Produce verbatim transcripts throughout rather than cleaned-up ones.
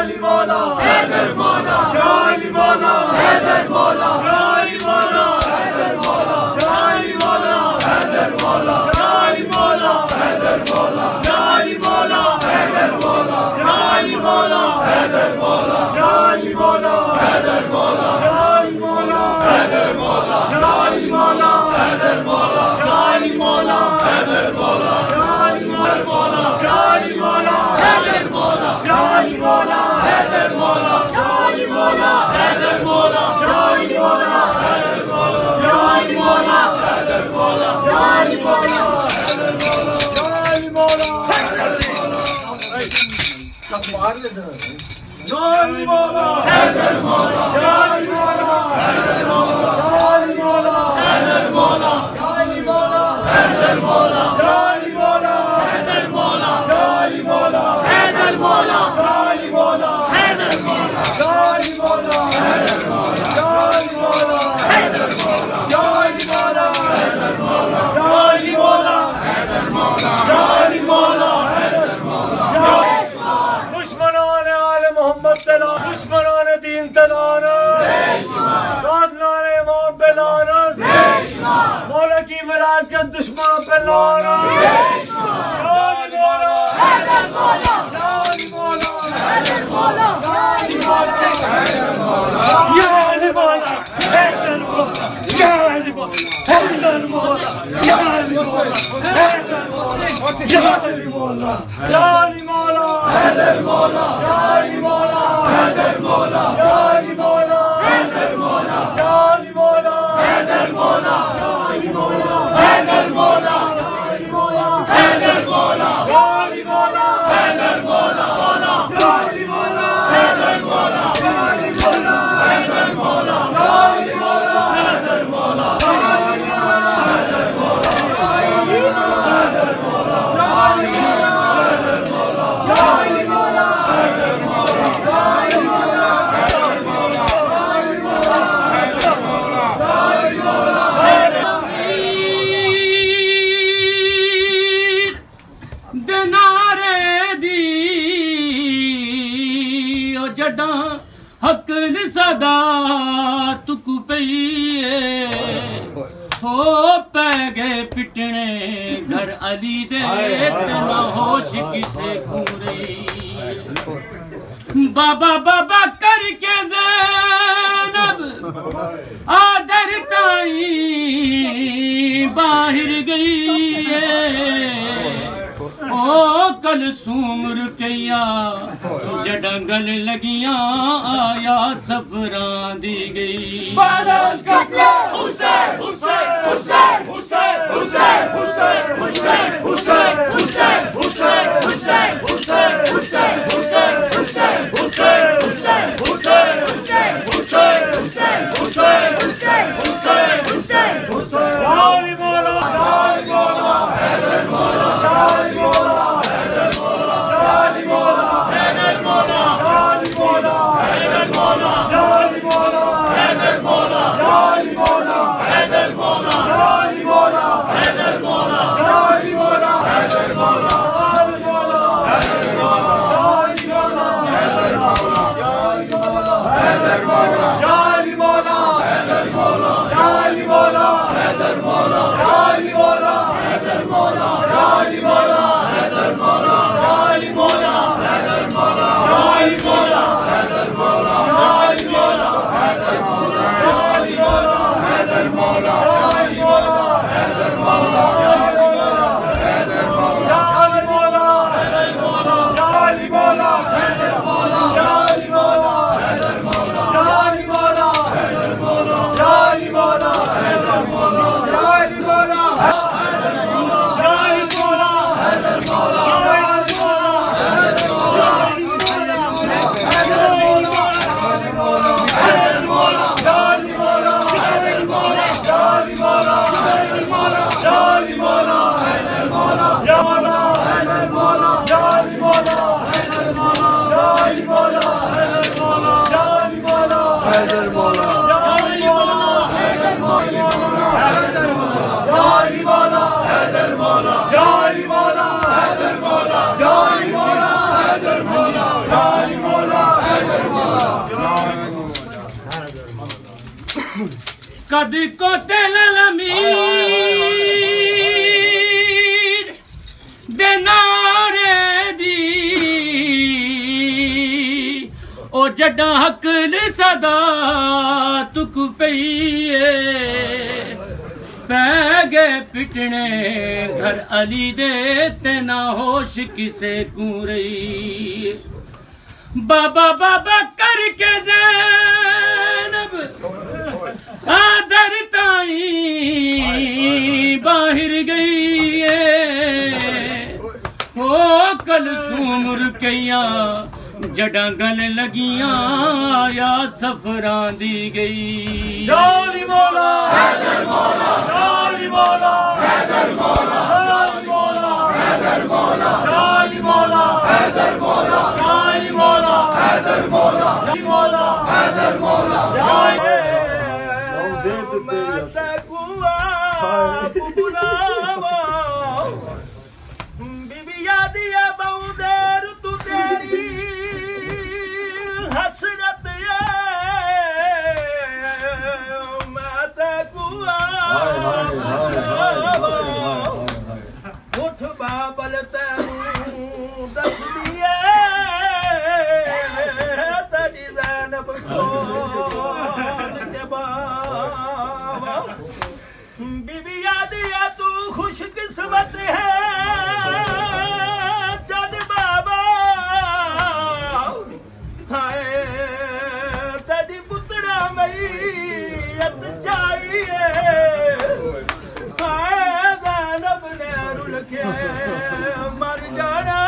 अली मौला हैदर मौला या अली मौला हैदर मौला या अली मौला हैदर मौला या अली मौला हैदर मौला या अली मौला हैदर मौला या अली मौला हैदर मौला या अली मौला हैदर मौला या अली मौला हैदर मौला या अली मौला हैदर मौला या अली मौला हैदर मौला या अली मौला हैदर मौला या अली मौला या अली मौला हैदर मौला या अली मौला हैदर मौला या अली मौला हैदर मौला या अली मौला हैदर मौला या अली मौला हैदर मौला या अली मौला हैदर मौला या अली मौला हैदर मौला सब मार ले या अली मौला हैदर मौला या अली मौला हैदर मौला या अली मौला हैदर मौला या अली मौला हैदर मौला या अली मौला हैदर मौला या अली मौला हैदर मौला या अली मौला हैदर मौला या अली मौला हैदर मौला या अली मौला हैदर मौला या अली मौला हैदर मौला या अली मौला हैदर मौला या अली मौला हैदर मौला दुश्मनाने आले मोहम्मद तला दुश्मनाने दीन तलाना कातलाने इमाम पे लानत मौला की विलायत के दुश्मनों पे लानत या अली मौला हैदर मौला या अली मौला हैदर मौला या अली मौला हैदर मौला या अली मौला हैदर मौला या अली मौला हैदर मौला या अली मौला या अली मौला हैदर मौला या अली मौला हैदर मौला या अली मौला हैदर मौला या अली मौला हैदर मौला या अली मौला हैदर मौला या अली मौला हैदर मौला या अली मौला हैदर मौला या अली मौला हैदर मौला या अली मौला हैदर मौला या अली मौला हैदर मौला या अली मौला हैदर मौला या अली मौला हैदर मौला या अली मौला हैदर मौला या अली मौला हैदर मौला या अली मौला हैदर मौला या अली मौला हैदर मौला या अली मौला दिनारे दी ओ जडा हकल सदा तुक पईए हो पै गए पिटने घर अली दे तना होश किसे पूरे बाबा बाबा करके ज़ैनब आदर ताई बाहर गई है ओ कल सूमर कैया जडंगल लगियां आया सफरां दी गई या अली मौला कद को तेल अमीर देनारे दी ओ जड्डा हकल सदा तुक पईए पै गए पिटने घर अली दे ते ना होश किसे को रही बाबा बाबा करके ज़ैनब आदर ताई बाहर गई है ओ कलसूम रुकैया जड़ा गल लगियां या सफरां दी गई जाली मौला हैदर मौला जाली मौला हैदर मौला जाली मौला हैदर मौला जाली मौला हैदर मौला जाली मौला हैदर मौला जाली मौला हैदर मौला जाली माता कुआ बुलावा बीबी यादिया बहु देर तू तेरी हसरत है माता कुआ उठ बाबल तैनू दस दिए तेरी ज़ैनब खोल के बाबा बीबी यादिया तू खुश किस्मत है चल बाबा हाय तेरी पुत्रा मैयत चाहिए हाय ज़ैनब ने रुल के मर जाना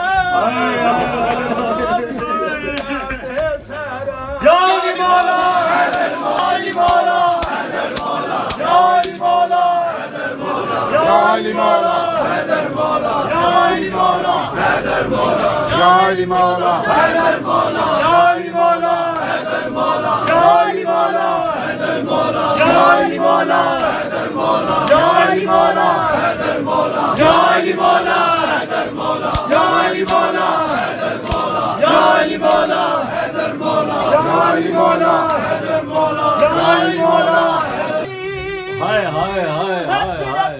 जाली मौला हैदर मौला जाली मौला हैदर मौला जाली मौला हैदर मौला जाली मौला हैदर मौला जाली मौला हैदर मौला जाली मौला हैदर मौला जाली मौला हैदर मौला जाली मौला हैदर मौला जाली मौला हैदर मौला जाली मौला हैदर मौला जाली मौला हैदर मौला जाली मौला हैदर मौला जाली मौला हैदर मौला जाली मौला हाय हाय हाय हाय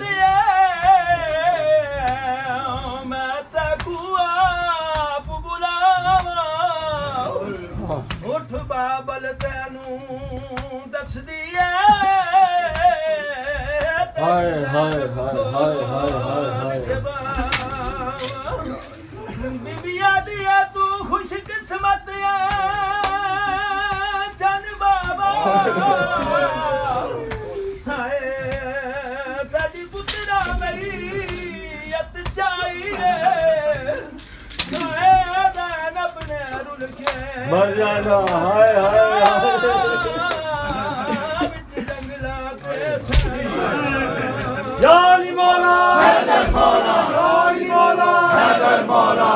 मैं तकुआ बुलावा उठ बाबल तैनू दस दिए हाय हाय हाय हाय हाय हाय बीबिया दिया तू खुश किस्मत जन बाबा हाय तेरी पुत्रा मैयत चाहिए ज़ैनब ने रुल के मर जाना हाय हाय जाली मौला हैदर मौला जाली मौला हैदर मौला